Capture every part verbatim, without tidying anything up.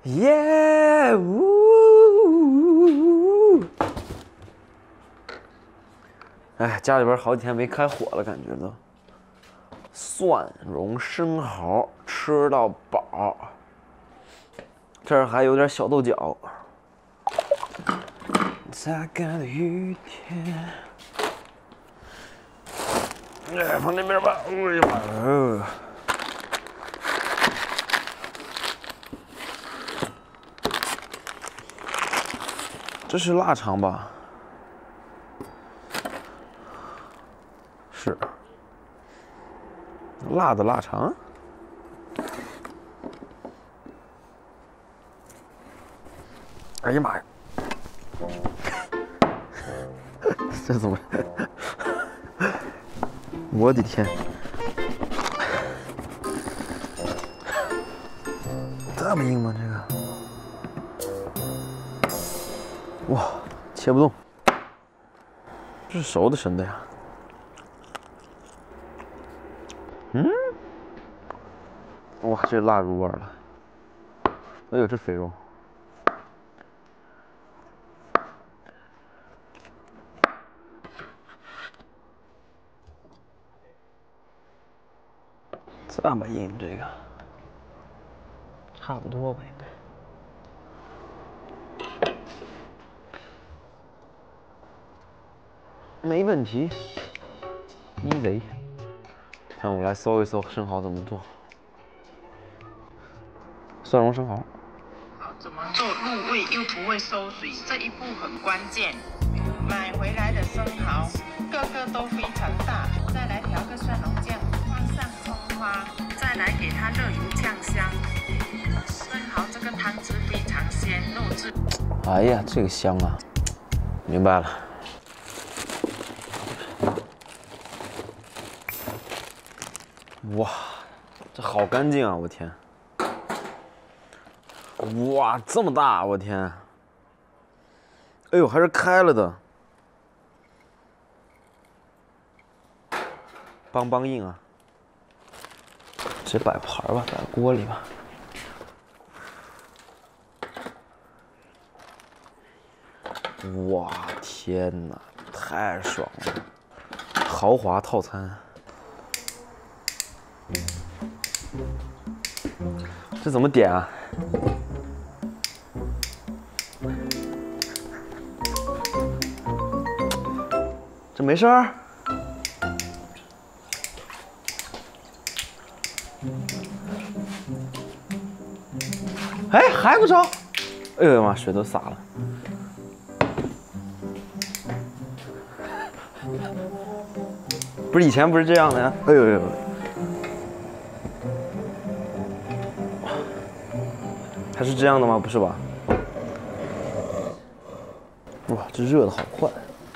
耶！呜！哎，家里边好几天没开火了，感觉都。蒜蓉生蚝吃到饱，这儿还有点小豆角。擦干的雨天。哎，放那边吧。哎呀，这是腊肠吧？是。辣的腊肠。哎呀妈呀！这怎么？我的天！这么硬吗？这个？哇，切不动。这是熟的生的呀？嗯？哇，这辣入味了。哎呦，这肥肉。这么硬，这个差不多吧，应该没问题。一贼，看我来搜一搜生蚝怎么做。蒜蓉生蚝。 怎么做入味又不会馊水，这一步很关键。买回来的生蚝个个都非常大，再来调个蒜蓉酱，放上葱花，再来给它热油酱香。生蚝这个汤汁非常鲜，肉质。 哎呀，这个香啊！明白了。哇，这好干净啊！我天。哇，这么大！我天。哎呦，还是开了的。邦邦硬啊！直接摆盘吧，摆锅里吧。哇，天哪，太爽了！豪华套餐。这怎么点啊？这没事儿。哎，还不着？哎呦妈，水都洒了。不是以前不是这样的呀？哎呦呦！还是这样的吗？不是吧？哇，这热的好快！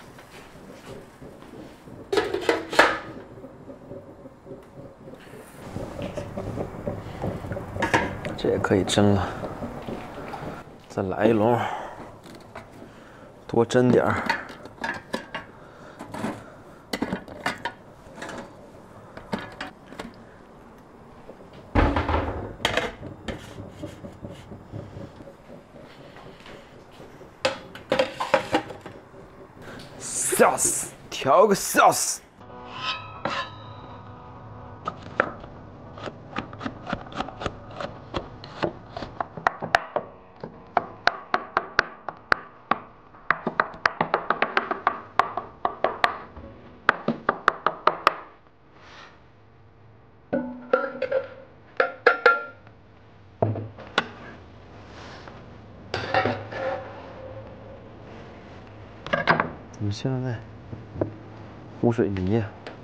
这也可以蒸了。再来一笼，多蒸点儿。sauce， 调个 sauce。我们现在糊水泥，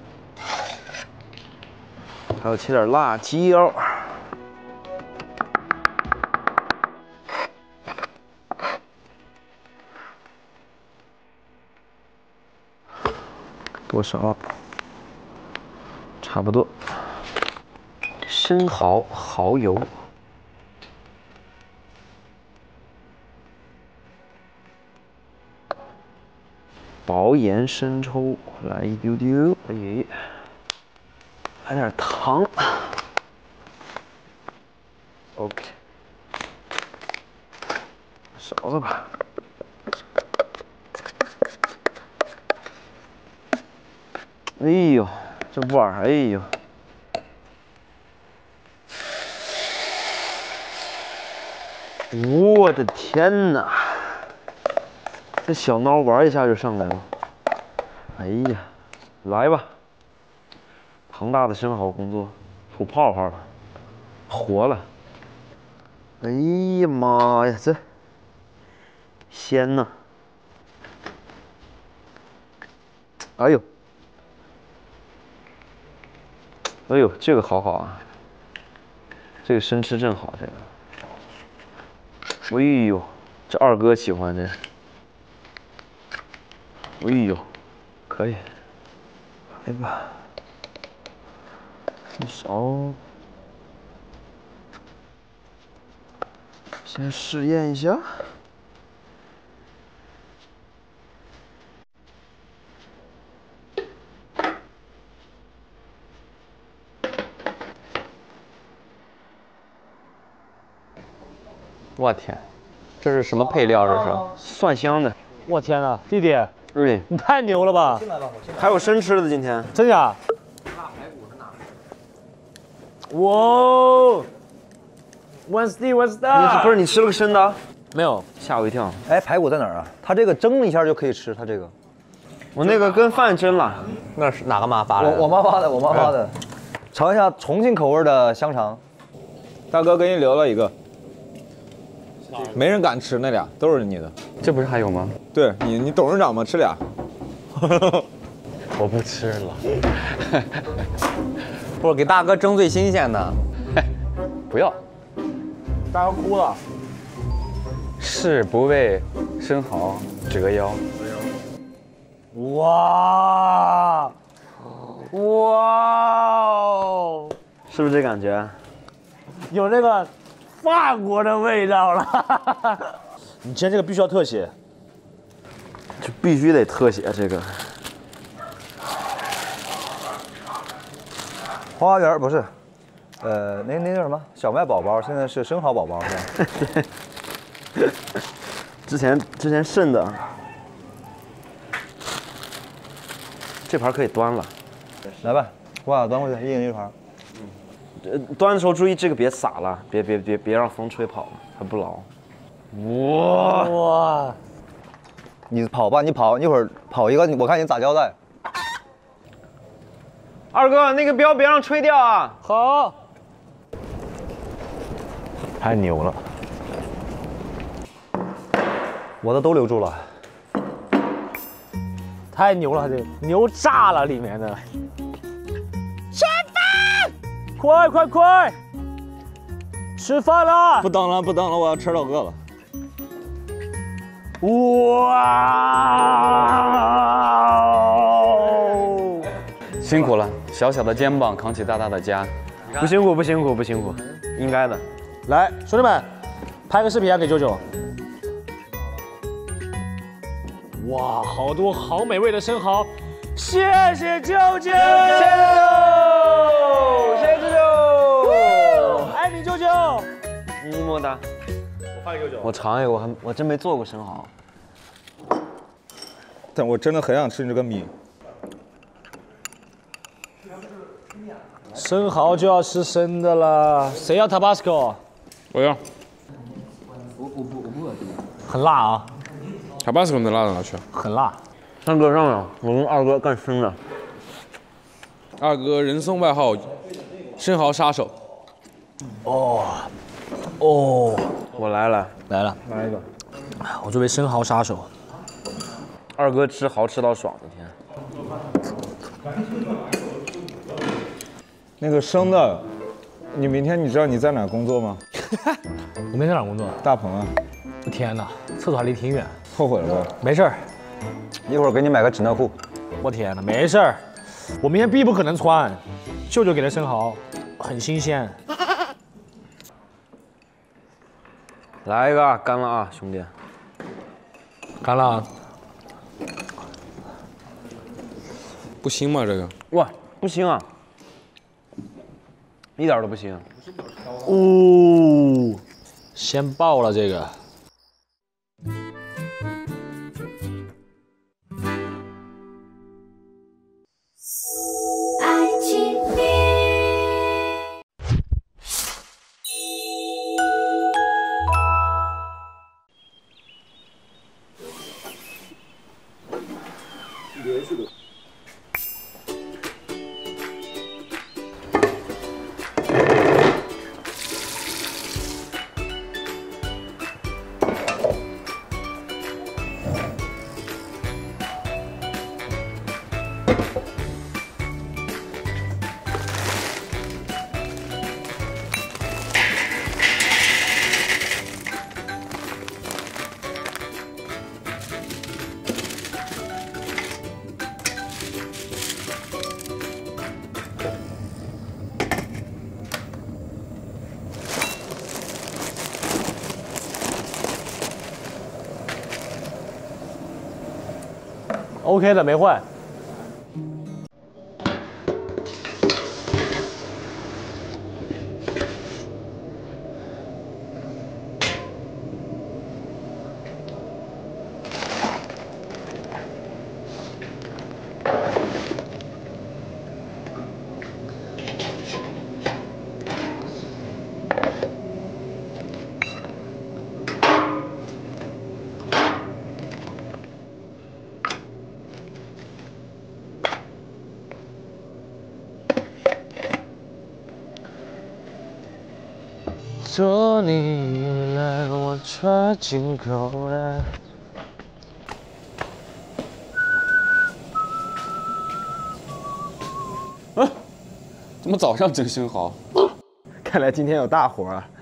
还要切点辣椒。多少？差不多。生蚝、蚝油。薄盐、生抽，来一丢丢，哎，来点糖 ，OK。 这碗儿，哎呦，我的天哪！这小孬玩一下就上来了。哎呀，来吧！庞大的生蚝工作吐泡泡了，活了！哎呀妈呀，这鲜呐！哎呦！ 哎呦，这个好好啊，这个生吃正好，这个。哎呦，这二哥喜欢这。哎呦，可以。来吧，一勺，先试验一下。 我天，这是什么配料？这是蒜香的。 我天哪，弟弟， 对， 你太牛了吧！ 还有生吃的今天。 真假？哇 ，Wednesday Wednesday， 你不是你吃了个生的？ 没有， 吓我一跳。 哎，排骨在哪儿啊？它这个蒸一下就可以吃，它这个。 我那个跟饭蒸了。 那是哪个妈发的？ 我我妈发的，我妈发的。尝一下重庆口味的香肠。 大哥给你留了一个，没人敢吃那俩，都是你的。 这不是还有吗？ 对你，你董事长嘛，吃俩。 我不吃了。不是给大哥蒸最新鲜的。不要。 大哥哭了。 誓不为生蚝折腰。 哇！哇！ 是不是这感觉？ 有那个法国的味道了。你今天这个必须要特写， 就必须得特写这个。 花园不是，呃，那那叫什么？小麦宝宝，现在是生蚝宝宝是吧？ 对。之前之前剩的，这盘可以端了。 来吧，我把它端过去，一人一盘。 呃，端的时候注意这个别洒了，别别别别让风吹跑了，它不牢。哇哇！ 你跑吧，你跑，一会儿跑一个，我看你咋交代。 二哥，那个标别让吹掉啊！ 好。太牛了！ 我的都留住了。 太牛了，这牛炸了里面的。吃饭！快快快！吃饭了！ 不等了，不等了，我要吃老饿了。 哇！ 辛苦了，小小的肩膀扛起大大的家。 不辛苦，不辛苦，不辛苦，应该的。 来，兄弟们，拍个视频啊，给舅舅。哇，好多好美味的生蚝，谢谢舅舅，谢谢舅舅，谢谢舅舅，爱你舅舅， 么么哒。 我发给舅舅。 我尝一个，我还我真没做过生蚝。 但我真的很想吃你这个米。 生蚝就要吃生的了，谁要 Tabasco？ 我要。 很辣啊。 Tabasco 能辣到哪去？ 很辣。 三哥让让，我跟二哥干生的。 二哥人送外号“生蚝杀手”。 哦，哦， 我来了， 来了， 来一个。 我作为生蚝杀手， 二哥吃蚝吃到爽的天。 那个生的，你明天你知道你在哪工作吗？ 我明天在哪工作？ 大棚啊。 我天哪，厕所还离挺远。 后悔了吧？ 没事儿， 一会儿给你买个纸尿裤。 我天哪，没事儿，我明天必不可能穿。舅舅给的生蚝很新鲜。 来一个，干了啊，兄弟！ 干了。 不腥吗？这个？ 哇，不腥啊，一点都不腥。 哦，先爆了这个。 爱 OK 的，没坏。 做你依赖，我抓紧口袋。 啊，怎么早上整生蚝？ 看来今天有大活啊！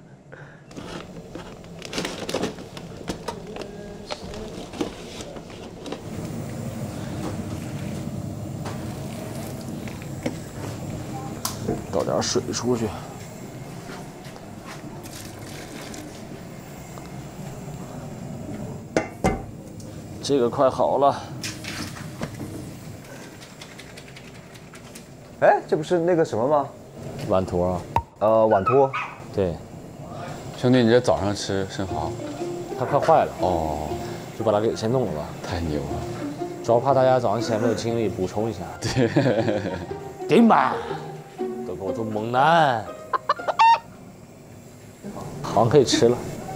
倒点水出去。这个快好了。 哎，这不是那个什么吗？ 碗坨啊。 呃，碗托。 对。 兄弟，你这早上吃生蚝？ 它快坏了。 哦。 就把它给先弄了吧。 太牛了。 主要怕大家早上起来没有精力补充一下。 对。 顶吧，都给我做猛男。好像可以吃了。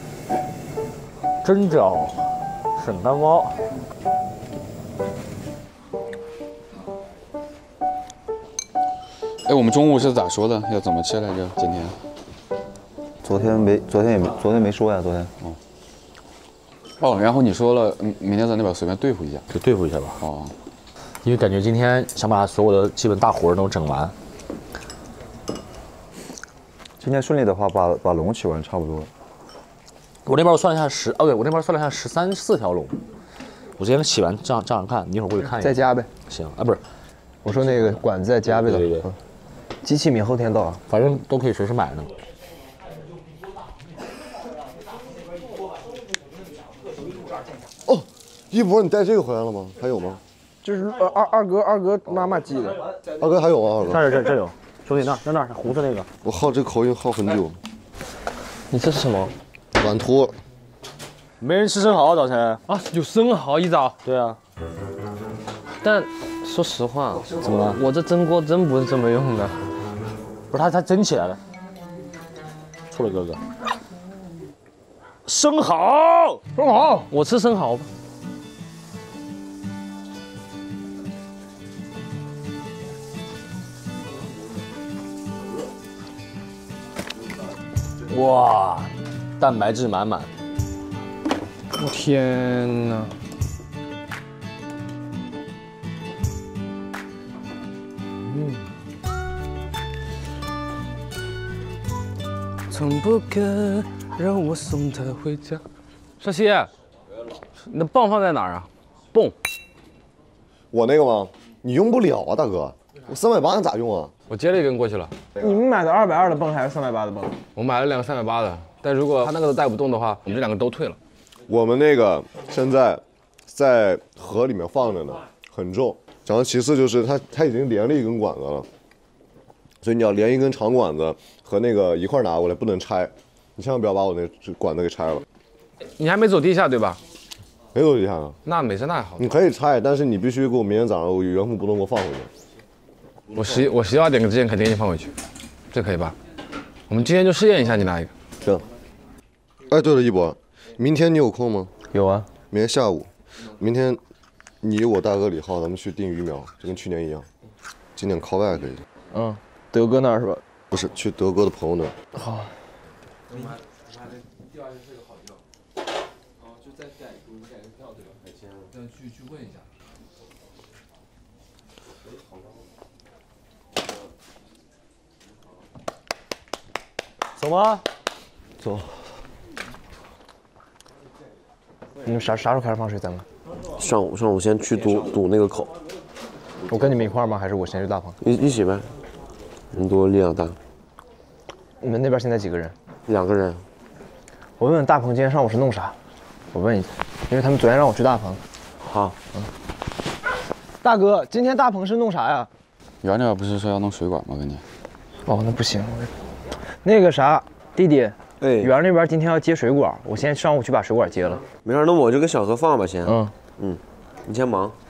蒸饺。省干包。 哎，我们中午是咋说的？要怎么吃来着？今天？ 昨天没，昨天也没，昨天没说呀，昨天。 哦。哦，然后你说了，明天在那边随便对付一下， 就对付一下吧。 哦。 因为感觉今天想把所有的基本大活都整完。 今天顺利的话，把把龙取完差不多。 我那边我算了一下十，哦对，我那边算了一下十三四条龙。我今天洗完这样这样看，你一会儿过去看一下。 再加呗。 行啊，不是， 我说那个管子再加呗。 对对对。 机器明后天到啊， 反正都可以随时买呢。 哦，一博，你带这个回来了吗？还有吗？ 这是二二二哥二哥妈妈寄的。 二哥还有吗？二哥。 这儿这这有，兄弟那那那红色那个。 我耗这口音耗很久。 你这是什么？ 碗托。 没人吃生蚝早晨啊？有生蚝一早？ 对啊。 但说实话， 怎么了？ 我这蒸锅真不是这么用的。 不是它它蒸起来了。错了哥哥。生蚝， 生蚝，我吃生蚝吧。 哇，蛋白质满满。 我天哪！嗯。从不肯让我送她回家。少熙，你的泵放在哪儿啊？泵。 我那个吗？你用不了啊，大哥。我三百八你咋用啊？ 我接了一根过去了。 你们买的二百二的泵还是三百八的泵？ 我买了两个三百八的，但如果他那个都带不动的话，我们这两个都退了。 我们那个现在在河里面放着呢，很重。然后其次就是它它已经连了一根管子了，所以你要连一根长管子和那个一块拿过来，不能拆。你千万不要把我那管子给拆了。 你还没走地下对吧？ 没走地下呢。 那没事，那还好。 你可以拆，但是你必须给我明天早上我原封不动给我放回去。 我十我十二点之前肯定给你放回去，这可以吧？我们今天就试验一下，你拿一个。 行。哎，对了，一博，明天你有空吗？ 有啊。 明天下午，明天你我大哥李浩，咱们去订鱼苗，就跟去年一样，今年靠外可以。 嗯，德哥那儿是吧？ 不是，去德哥的朋友那儿。 好。 去去问一下。 走吗？ 走。你们啥啥时候开始放水？咱们上午上午先去堵堵那个口。 我跟你们一块儿吗？还是我先去大棚？ 一一起呗，人多力量大。 你们那边现在几个人？ 两个人。 我问问大鹏今天上午是弄啥？我问一下，因为他们昨天让我去大棚。 好。 嗯。 大哥，今天大鹏是弄啥呀？ 园长不是说要弄水管吗？跟你。 哦，那不行。那个啥，弟弟， 哎， 园那边今天要接水管，我先上午去把水管接了。 没事，那我就跟小何放吧先。 嗯嗯，你先忙。